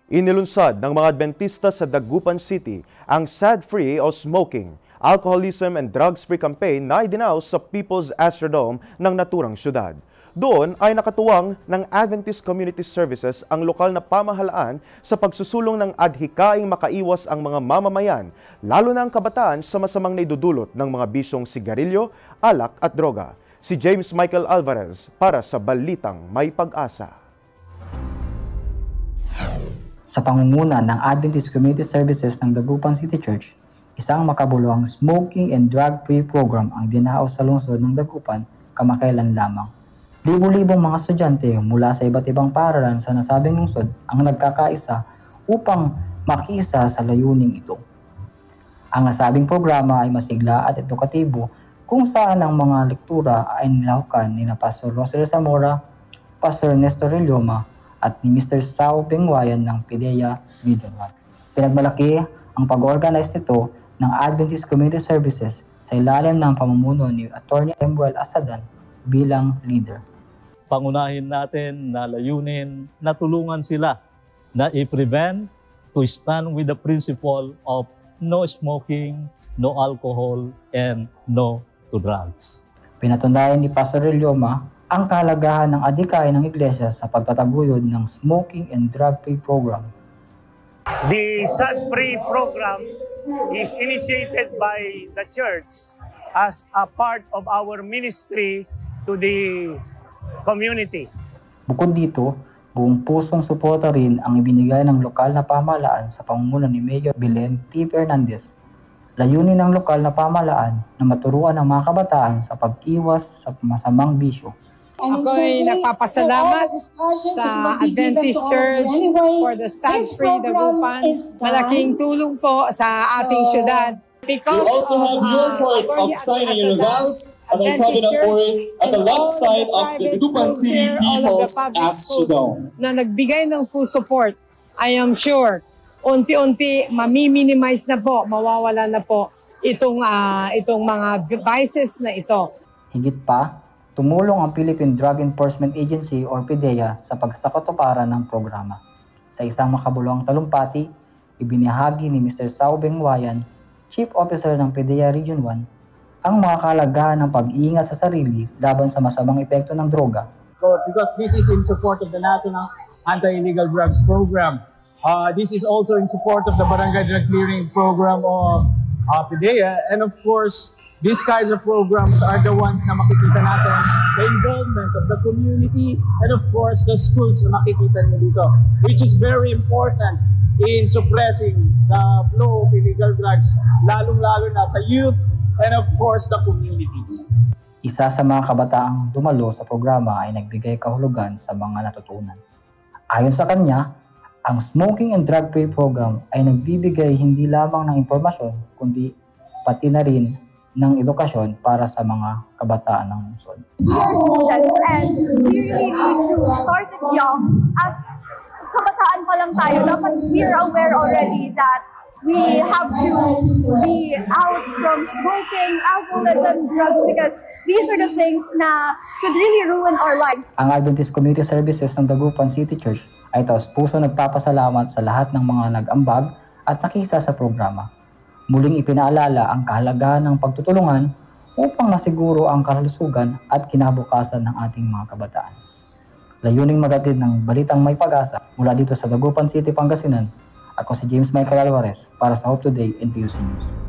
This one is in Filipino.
Inilunsad ng mga Adventista sa Dagupan City ang SAD-Free o Smoking, Alcoholism and Drugs-Free campaign na idinaos sa People's Astrodome ng naturang syudad. Doon ay nakatuwang ng Adventist Community Services ang lokal na pamahalaan sa pagsusulong ng adhikaing makaiwas ang mga mamamayan, lalo na ang kabataan sa masamang naidudulot ng mga bisyong sigarilyo, alak at droga. Si James Michael Alvarez para sa Balitang May Pag-asa. Sa pangunguna ng Adventist Community Services ng Dagupan City Church, isang makabuluhang smoking and drug-free program ang dinaos sa lungsod ng Dagupan kamakailan lamang. Libo-libong mga estudyante mula sa iba't ibang paaralan sa nasabing lungsod ang nagkakaisa upang makiisa sa layuning ito. Ang nasabing programa ay masigla at edukatibo kung saan ang mga lektura ay nilahukan ni Pastor Rosel Zamora, Pastor Nestor Relioma, at ni Mr. Sao Bengwayan ng PIDEA Region 1. Pinagmalaki ang pag-organize nito ng Adventist Community Services sa ilalim ng pamumuno ni Atty. Emuel Asadan bilang leader. Pangunahin natin na layunin na tulungan sila na i-prevent to stand with the principle of no smoking, no alcohol, and no to drugs. Pinatundayan ni Pastor Relioma ang kahalagahan ng adhikain ng Iglesia sa pagtataguyod ng smoking and drug-free program. The SAD-Free program is initiated by the church as a part of our ministry to the community. Bukod dito, buong pusong suporta rin ang ibinigay ng lokal na pamahalaan sa pamumuno ni Mayor Belen T. Fernandez. Layunin ng lokal na pamahalaan na maturuan ang mga kabataan sa pag-iwas sa masamang bisyo. Ako'y nagpapasalamat sa Adventist Church for the SAD-Free Dagupan. Malaking tulong po sa ating syudad. You also have your part of signing your vows at the Provident Port at the left side of the Dagupan City People's Astrodome. Na nagbigay ng full support, I am sure, unti-unti mami-minimize na po, mawawala na po itong mga vices na ito. Higit pa, tumulong ang Philippine Drug Enforcement Agency or PIDEA sa pagsakatuparan ng programa. Sa isang makabuluhang talumpati, ibinahagi ni Mr. Sao Bengwayan, Chief Officer ng PIDEA Region 1, ang mga kahalagahan ng pag-iingat sa sarili laban sa masamang epekto ng droga. Because this is in support of the National Anti-Illegal Drugs Program. This is also in support of the Barangay Drug Clearing Program of PIDEA, and of course, these kinds of programs are the ones na makikita natin, the involvement of the community and of course the schools na makikita nyo dito, which is very important in suppressing the flow of illegal drugs, lalong-lalo na sa youth and of course the community. Isa sa mga kabataang dumalo sa programa ay nagbigay kahulugan sa mga natutunan. Ayon sa kanya, ang Smoking and Drug-Free program ay nagbibigay hindi lamang ng impormasyon, kundi pati na rin ng edukasyon para sa mga kabataan ng lungsod. We are students and we really need to start it young. As kabataan pa lang tayo, dapat we're aware already that we have to be out from smoking, alcoholism, drugs, because these are the things na could really ruin our lives. Ang Adventist Community Services ng Dagupan City Church ay taos-puso nagpapasalamat sa lahat ng mga nag-ambag at nakisa sa programa. Muling ipinaalala ang kahalagahan ng pagtutulungan upang masiguro ang kalusugan at kinabukasan ng ating mga kabataan. Layuning magatid ng Balitang May Pag-asa mula dito sa Dagupan City, Pangasinan. Ako si James Michael Alvarez para sa Hope Today and PUC News.